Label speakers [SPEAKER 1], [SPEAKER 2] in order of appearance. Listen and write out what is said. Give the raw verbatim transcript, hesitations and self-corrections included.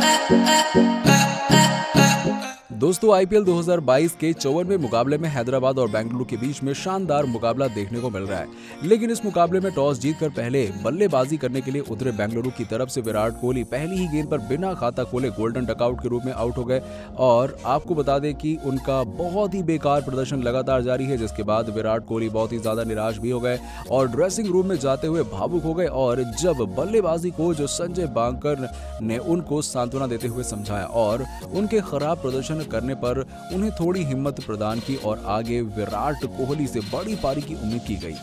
[SPEAKER 1] दोस्तों आईपीएल दो हज़ार बाईस के चौवनवें मुकाबले में हैदराबाद और बेंगलुरु के बीच में शानदार मुकाबला देखने को मिल रहा है। लेकिन इस मुकाबले में टॉस जीतकर पहले बल्लेबाजी करने के लिए उतरे बेंगलुरु की तरफ से विराट कोहली पहली ही गेंद पर बिना खाता खोले गोल्डन डकआउट के रूप में आउट हो गए। और आपको बता दें कि उनका बहुत ही बेकार प्रदर्शन लगातार जारी है, जिसके बाद विराट कोहली बहुत ही ज्यादा निराश भी हो गए और ड्रेसिंग रूम में जाते हुए भावुक हो गए। और जब बल्लेबाजी कोच संजय बांकर ने उनको सांत्वना देते हुए समझाया और उनके खराब प्रदर्शन करने पर उन्हें थोड़ी हिम्मत प्रदान की और आगे विराट कोहली से बड़ी पारी की उम्मीद की गई।